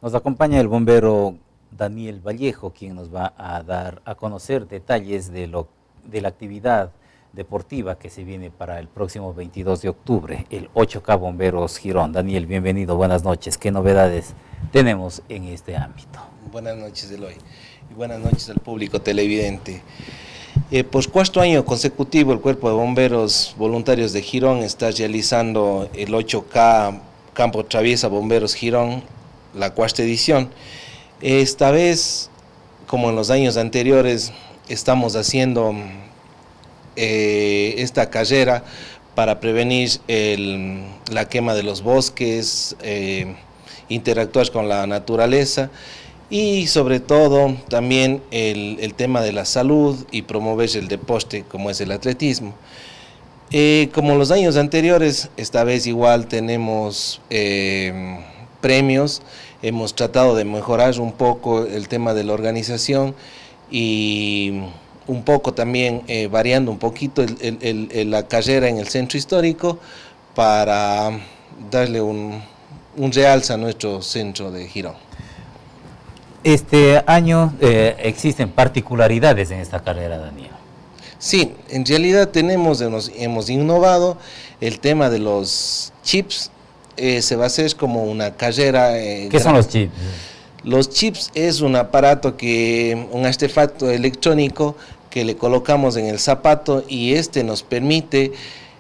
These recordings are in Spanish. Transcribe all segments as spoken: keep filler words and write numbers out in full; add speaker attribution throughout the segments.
Speaker 1: Nos acompaña el bombero Daniel Vallejo, quien nos va a dar a conocer detalles de, lo, de la actividad deportiva que se viene para el próximo veintidós de octubre, el ocho K Bomberos Girón. Daniel, bienvenido, buenas noches. ¿Qué novedades tenemos en este ámbito?
Speaker 2: Buenas noches, Eloy, y buenas noches al público televidente. Eh, por cuarto año consecutivo, el Cuerpo de Bomberos Voluntarios de Girón está realizando el ocho K Campo Traviesa Bomberos Girón, la cuarta edición. Esta vez, como en los años anteriores, estamos haciendo eh, esta carrera para prevenir el, la quema de los bosques, eh, interactuar con la naturaleza y sobre todo también el, el tema de la salud y promover el deporte como es el atletismo. Eh, como los años anteriores, esta vez igual tenemos eh, premios. Hemos tratado de mejorar un poco el tema de la organización y un poco también eh, variando un poquito el, el, el, la carrera en el centro histórico para darle un, un realce a nuestro centro de Girón.
Speaker 1: Este año eh, existen particularidades en esta carrera, Daniel.
Speaker 2: Sí, en realidad tenemos, hemos, hemos innovado el tema de los chips. Eh, se va a hacer como una carrera. Eh,
Speaker 1: ¿Qué son los chips?
Speaker 2: Los chips es un aparato, que un artefacto electrónico que le colocamos en el zapato y este nos permite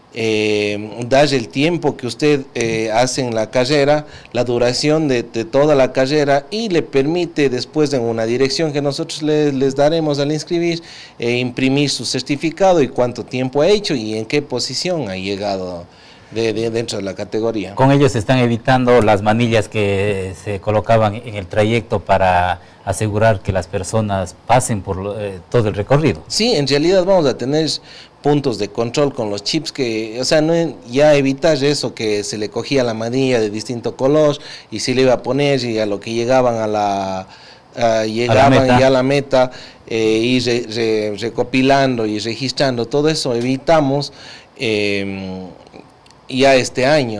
Speaker 2: eh, dar el tiempo que usted eh, hace en la carrera, la duración de, de toda la carrera, y le permite después en una dirección que nosotros les, les daremos al inscribir, eh, imprimir su certificado y cuánto tiempo ha hecho y en qué posición ha llegado De, de dentro de la categoría.
Speaker 1: Con ellos se están evitando las manillas que se colocaban en el trayecto para asegurar que las personas pasen por eh, todo el recorrido.
Speaker 2: Sí, en realidad vamos a tener puntos de control con los chips que, o sea, no, ya evitar eso que se le cogía la manilla de distinto color y se le iba a poner y a lo que llegaban a la uh, llegaban ya a la meta eh, y re, re, recopilando y registrando todo eso, evitamos eh, ya este año.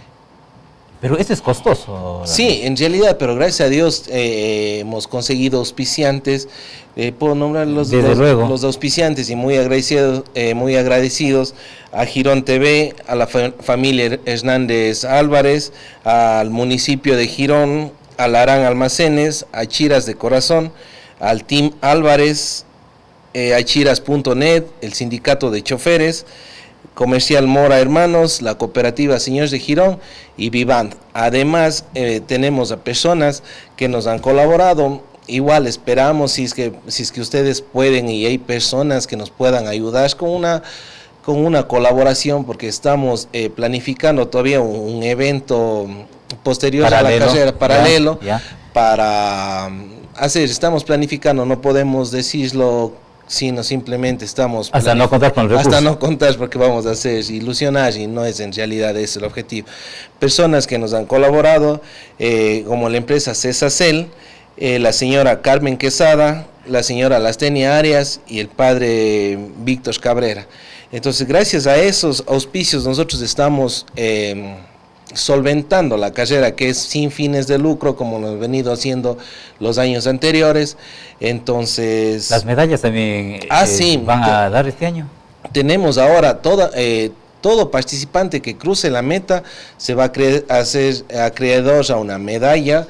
Speaker 1: Pero esto es costoso.
Speaker 2: Sí, en realidad, pero gracias a Dios eh, hemos conseguido auspiciantes, eh, puedo nombrar los, los, los auspiciantes y muy agradecidos, eh, muy agradecidos a Girón T V, a la fa familia Hernández Álvarez, al municipio de Girón, a Larán Almacenes, a Chiras de Corazón, al Team Álvarez, eh, a chiras punto net, el sindicato de choferes, Comercial Mora Hermanos, la cooperativa Señores de Girón y Vivant. Además, eh, tenemos a personas que nos han colaborado. Igual esperamos, si es que, si es que ustedes pueden y hay personas que nos puedan ayudar con una, con una colaboración, porque estamos eh, planificando todavía un, un evento posterior paralelo, a la carrera, paralelo, ya, ya. para hacer, estamos planificando, no podemos decirlo sino simplemente estamos
Speaker 1: hasta no contar con el recurso.
Speaker 2: Hasta no contar, porque vamos a hacer ilusionar y no es en realidad ese el objetivo. Personas que nos han colaborado, eh, como la empresa Cesacel, eh, la señora Carmen Quesada, la señora Lastenia Arias y el padre Víctor Cabrera. Entonces, gracias a esos auspicios nosotros estamos eh, solventando la carrera, que es sin fines de lucro, como lo hemos venido haciendo los años anteriores. Entonces,
Speaker 1: las medallas también
Speaker 2: ah,
Speaker 1: eh,
Speaker 2: sí,
Speaker 1: van a dar este año.
Speaker 2: Tenemos ahora toda, eh, todo participante que cruce la meta se va a cre hacer acreedor a una medalla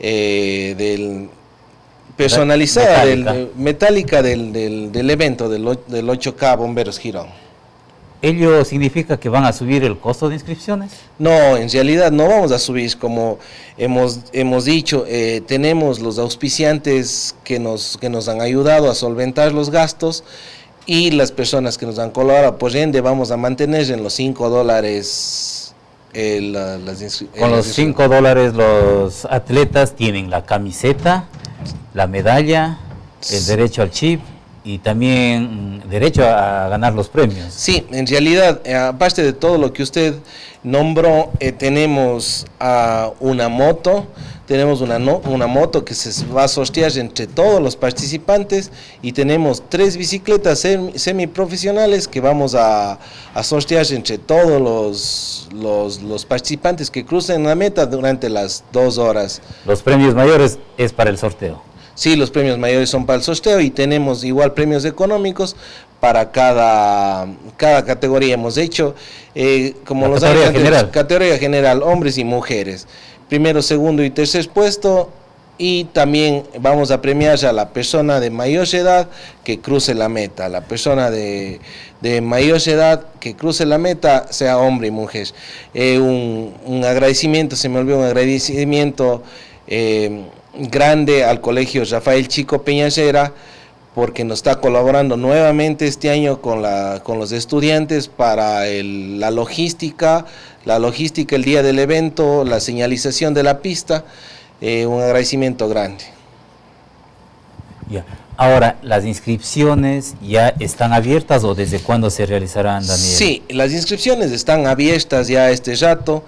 Speaker 2: eh, del, personalizada, metálica del, metálica del, del, del evento del, del ocho K Bomberos Girón.
Speaker 1: ¿Ello significa que van a subir el costo de inscripciones?
Speaker 2: No, en realidad no vamos a subir, como hemos, hemos dicho, eh, tenemos los auspiciantes que nos, que nos han ayudado a solventar los gastos y las personas que nos han colaborado, por ende vamos a mantener en los cinco dólares. Eh, la, las
Speaker 1: Con los cinco dólares los atletas tienen la camiseta, la medalla, el derecho al chip y también derecho a ganar los premios.
Speaker 2: Sí, en realidad, eh, aparte de todo lo que usted nombró, eh, tenemos uh, una moto tenemos una, no, una moto que se va a sortear entre todos los participantes y tenemos tres bicicletas semi, semiprofesionales que vamos a, a sortear entre todos los, los, los participantes que crucen la meta durante las dos horas.
Speaker 1: Los premios mayores es para el sorteo.
Speaker 2: Sí, los premios mayores son para el sorteo y tenemos igual premios económicos para cada, cada categoría. Hemos hecho, eh, como
Speaker 1: la
Speaker 2: los
Speaker 1: categoría
Speaker 2: años anteriores,
Speaker 1: general.
Speaker 2: categoría general, hombres y mujeres, primero, segundo y tercer puesto, y también vamos a premiar a la persona de mayor edad que cruce la meta, la persona de, de mayor edad que cruce la meta, sea hombre y mujer. Eh, un, un agradecimiento, se me olvidó un agradecimiento eh, grande al Colegio Rafael Chico Peñasera, porque nos está colaborando nuevamente este año con, la, con los estudiantes para el, la logística, la logística el día del evento, la señalización de la pista, eh, un agradecimiento grande.
Speaker 1: Ya. Ahora, ¿las inscripciones ya están abiertas o desde cuándo se realizarán, Daniel?
Speaker 2: Sí, las inscripciones están abiertas ya este rato.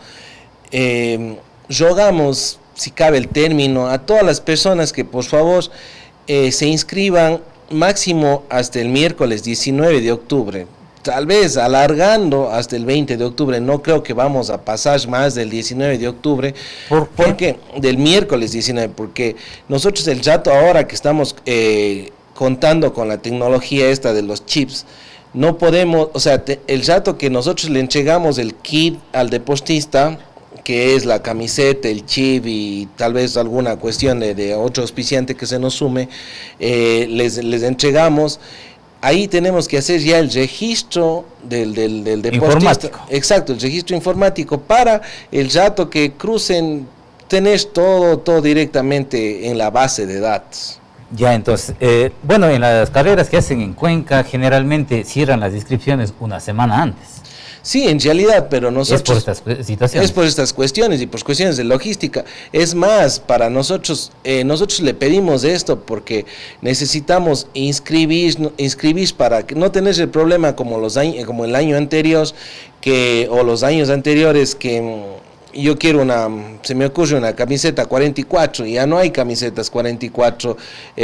Speaker 2: Eh, rogamos, si cabe el término, a todas las personas que por favor eh, se inscriban máximo hasta el miércoles diecinueve de octubre, tal vez alargando hasta el veinte de octubre, no creo que vamos a pasar más del diecinueve de octubre,
Speaker 1: ¿Por qué?
Speaker 2: porque del miércoles diecinueve, porque nosotros el rato ahora que estamos eh, contando con la tecnología esta de los chips, no podemos, o sea, te, el rato que nosotros le entregamos el kit al deportista, que es la camiseta, el chip y tal vez alguna cuestión de, de otro auspiciante que se nos sume, eh, les, les entregamos, ahí tenemos que hacer ya el registro del, del, del deportista.
Speaker 1: Informático.
Speaker 2: Exacto, el registro informático para el rato que crucen, tenés todo, todo directamente en la base de datos.
Speaker 1: Ya, entonces, eh, bueno, en las carreras que hacen en Cuenca, generalmente cierran las inscripciones una semana antes.
Speaker 2: Sí, en realidad, pero nosotros...
Speaker 1: Es por estas situaciones.
Speaker 2: Es por estas cuestiones y por cuestiones de logística. Es más, para nosotros, eh, nosotros le pedimos esto porque necesitamos inscribir, inscribir para que no tener el problema como, los años, como el año anterior, que, o los años anteriores que... Yo quiero una, se me ocurre una camiseta cuarenta y cuatro, y ya no hay camisetas cuarenta y cuatro,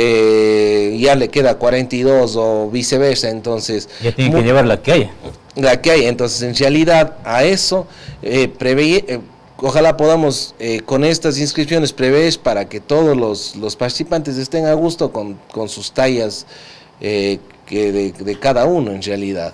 Speaker 2: eh, ya le queda cuarenta y dos o viceversa, entonces...
Speaker 1: Ya tienen que llevar la que haya.
Speaker 2: La que hay, entonces en realidad a eso, eh, prevé, eh, ojalá podamos eh, con estas inscripciones prever para que todos los, los participantes estén a gusto con, con sus tallas eh, que de, de cada uno en realidad.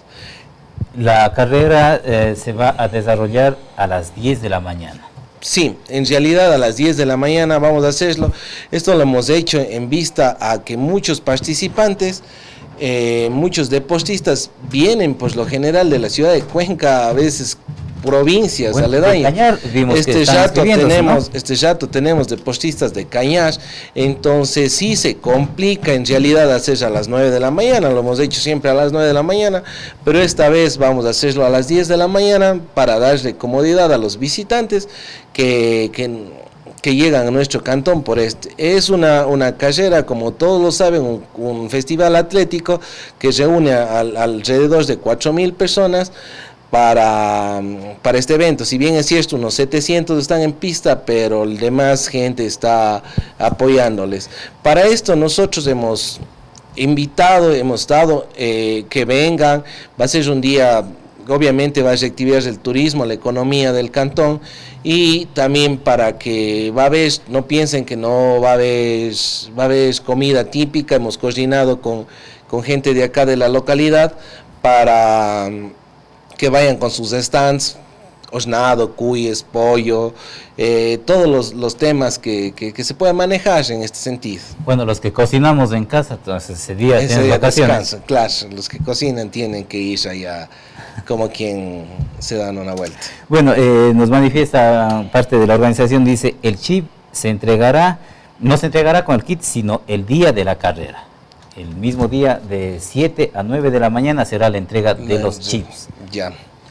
Speaker 1: La carrera eh, se va a desarrollar a las diez de la mañana.
Speaker 2: Sí, en realidad a las diez de la mañana vamos a hacerlo. Esto lo hemos hecho en vista a que muchos participantes, eh, muchos deportistas vienen por lo general de la ciudad de Cuenca, a veces provincias
Speaker 1: Bueno,
Speaker 2: aledañas.
Speaker 1: Cañar, vimos
Speaker 2: este
Speaker 1: que están
Speaker 2: rato tenemos,
Speaker 1: ¿no?
Speaker 2: este rato tenemos deportistas de Cañar, entonces sí se complica en realidad hacer a las nueve de la mañana, lo hemos hecho siempre a las nueve de la mañana, pero esta vez vamos a hacerlo a las diez de la mañana para darle comodidad a los visitantes que, que, que llegan a nuestro cantón por este. Es una, una carrera, como todos lo saben, un, un festival atlético que reúne a, a, alrededor de cuatro mil personas, Para, para este evento. Si bien es cierto, unos setecientos están en pista, pero el demás gente está apoyándoles. Para esto nosotros hemos invitado, hemos dado eh, que vengan, va a ser un día, obviamente va a reactivar el turismo, la economía del cantón, y también para que va a haber, no piensen que no va a haber, va a haber comida típica, hemos coordinado con, con gente de acá de la localidad para que vayan con sus stands, hornado, cuyes, pollo, eh, todos los, los temas que, que, que se puedan manejar en este sentido.
Speaker 1: Bueno, los que cocinamos en casa, entonces ese día
Speaker 2: Ese
Speaker 1: tienen
Speaker 2: día
Speaker 1: vacaciones.
Speaker 2: descansan, claro, los que cocinan tienen que ir allá como quien se dan una vuelta.
Speaker 1: Bueno, eh, nos manifiesta parte de la organización, dice, el chip se entregará, no se entregará con el kit, sino el día de la carrera. El mismo día de siete a nueve de la mañana será la entrega de los chips.
Speaker 2: Ya.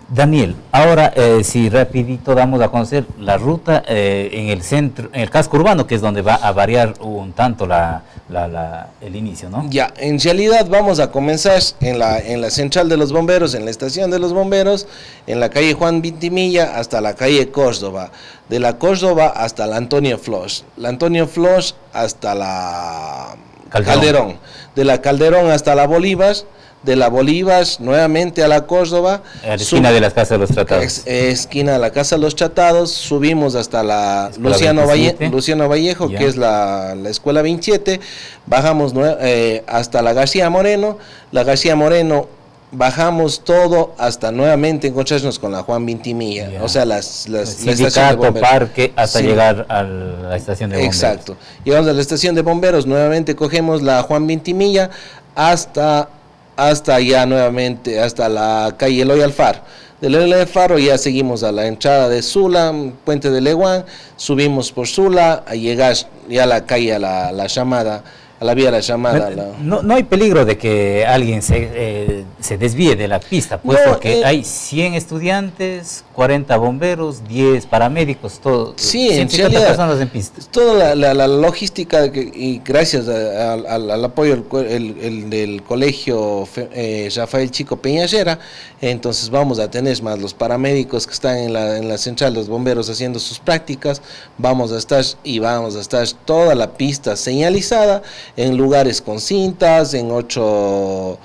Speaker 1: Daniel, ahora eh, si rapidito damos a conocer la ruta eh, en el centro, en el casco urbano, que es donde va a variar un tanto la, la, la, el inicio, ¿no?
Speaker 2: Ya, en realidad vamos a comenzar en la, en la central de los bomberos, en la estación de los bomberos, en la calle Juan Vintimilla hasta la calle Córdoba, de la Córdoba hasta la Antonio Flos, la Antonio Flos hasta la Calderón, Calderón. de la Calderón hasta la Bolívar, de la Bolívar nuevamente a la Córdoba,
Speaker 1: a la esquina de la Casa de los Tratados,
Speaker 2: es, esquina de la Casa de los Tratados, subimos hasta la Luciano, Valle, Luciano Vallejo, ya. que es la, la escuela veintisiete, bajamos eh, hasta la García Moreno, la García Moreno, bajamos todo hasta nuevamente encontrarnos con la Juan Vintimilla, yeah. o sea, las, las,
Speaker 1: Sindicato, la parque, hasta sí. llegar a la estación de bomberos.
Speaker 2: Exacto, llegamos a la estación de bomberos, nuevamente cogemos la Juan Vintimilla hasta... hasta allá nuevamente, hasta la calle Eloy Alfaro. Del Eloy Alfaro ya seguimos a la entrada de Sula, Puente de Leguán, subimos por Sula, a llegar ya a la calle, a la, la llamada, a la vía La Llamada.
Speaker 1: La... No, no hay peligro de que alguien se, eh, se desvíe de la pista, puesto no, que eh, hay cien estudiantes, cuarenta bomberos, diez paramédicos, todo,
Speaker 2: sí, en realidad, personas en pista. Toda la, la, la logística, que, y gracias a, a, al, al apoyo del el, el, del colegio eh, Rafael Chico Peñallera, entonces vamos a tener más los paramédicos que están en la, en la central, los bomberos haciendo sus prácticas, vamos a estar y vamos a estar toda la pista señalizada, en lugares con cintas, en ocho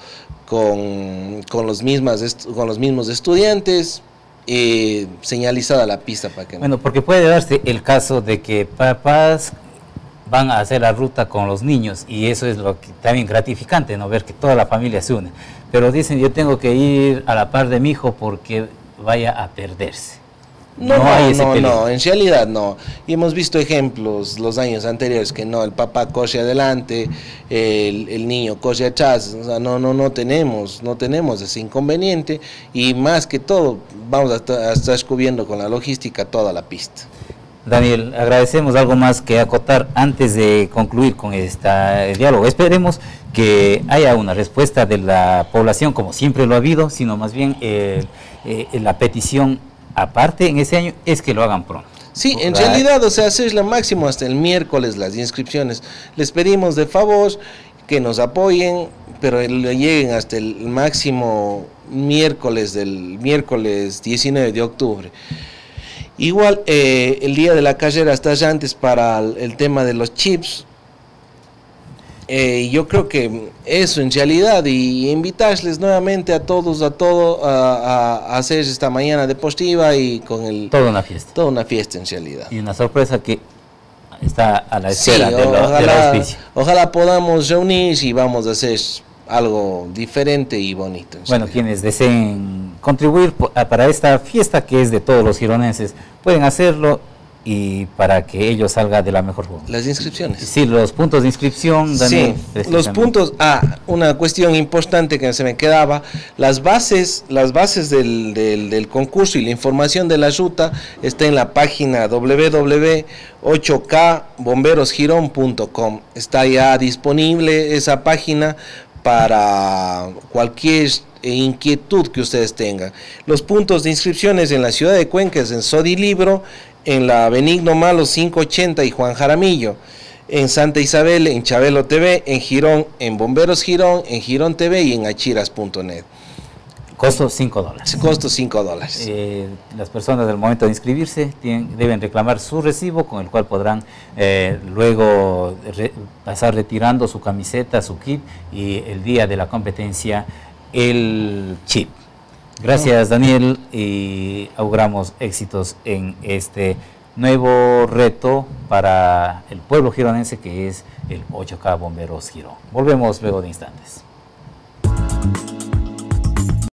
Speaker 2: con, con, los, mismas, con los mismos estudiantes, eh, señalizada la pista para que...
Speaker 1: Bueno, porque puede darse el caso de que papás van a hacer la ruta con los niños y eso es lo que también gratificante, ¿no? Ver que toda la familia se une, pero dicen yo tengo que ir a la par de mi hijo porque vaya a perderse.
Speaker 2: No, no, no, no, no, en realidad no. Y hemos visto ejemplos los años anteriores que no, el papá corre adelante, el, el niño corre atrás, o sea, no, no, no tenemos, no tenemos ese inconveniente y más que todo vamos a, a estar cubriendo con la logística toda la pista.
Speaker 1: Daniel, agradecemos algo más que acotar antes de concluir con este diálogo. Esperemos que haya una respuesta de la población como siempre lo ha habido, sino más bien eh, eh, la petición aparte en ese año es que lo hagan pronto.
Speaker 2: Sí, en realidad, o sea, hacer lo máximo hasta el miércoles las inscripciones. Les pedimos de favor que nos apoyen, pero lleguen hasta el máximo miércoles del miércoles diecinueve de octubre. Igual eh, el día de la carrera hasta allá antes para el, el tema de los chips. Eh, yo creo que eso en realidad y invitarles nuevamente a todos a todo a, a, a hacer esta mañana deportiva y con el
Speaker 1: toda una fiesta
Speaker 2: toda una fiesta en realidad
Speaker 1: y una sorpresa que está a la espera
Speaker 2: sí,
Speaker 1: de lo,
Speaker 2: ojalá,
Speaker 1: de la auspicia.
Speaker 2: Ojalá podamos reunir y vamos a hacer algo diferente y bonito.
Speaker 1: Bueno, quienes deseen contribuir para esta fiesta que es de todos los gironenses pueden hacerlo y para que ello salga de la mejor forma.
Speaker 2: Las inscripciones.
Speaker 1: Sí, los puntos de inscripción, Daniel.
Speaker 2: Sí, los puntos, ah, una cuestión importante que se me quedaba, las bases, las bases del, del, del concurso y la información de la ruta está en la página doble u doble u doble u punto ocho k bomberos girón punto com, está ya disponible esa página para cualquier inquietud que ustedes tengan. Los puntos de inscripciones en la ciudad de Cuenca es en Sodilibro, en la Benigno Malo quinientos ochenta y Juan Jaramillo, en Santa Isabel, en Chabelo T V, en Girón, en Bomberos Girón, en Girón T V y en achiras punto net.
Speaker 1: Costo cinco dólares.
Speaker 2: Costo cinco dólares.
Speaker 1: Eh, las personas del momento de inscribirse tienen, deben reclamar su recibo con el cual podrán eh, luego re, pasar retirando su camiseta, su kit y el día de la competencia el chip. Gracias, Daniel, y auguramos éxitos en este nuevo reto para el pueblo gironense que es el ocho K Bomberos Girón. Volvemos luego de instantes.